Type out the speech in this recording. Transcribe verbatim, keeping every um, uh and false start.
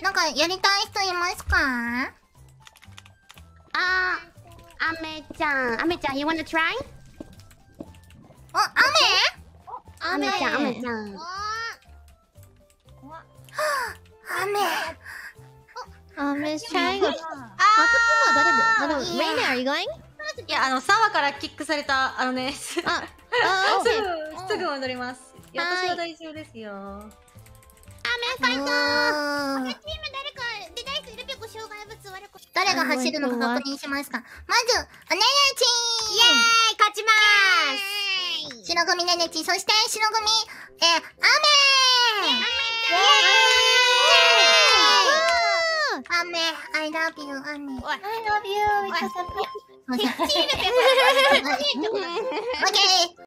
なんかやりたい人いますか？ あー、アメちゃん、アメちゃん、you wanna try？ お、雨？ アメちゃん、アメちゃん。 雨。 I'm just trying to. あ、こっちは誰だ？あの、Raina, are you going? いや、あの、サワからキックされた、あのね、すぐ、 あ、あ、 すぐ戻ります。いや、私は大丈夫ですよ。 アメファイトー。チーム誰か出たい人いるけど障害物悪く。 誰が走るのか確認しますか。まず、おねねちイエーイ、勝ちまーす。 白組ねねち、そして白組、えー、雨雨 I love you, 雨 I love you. オッケー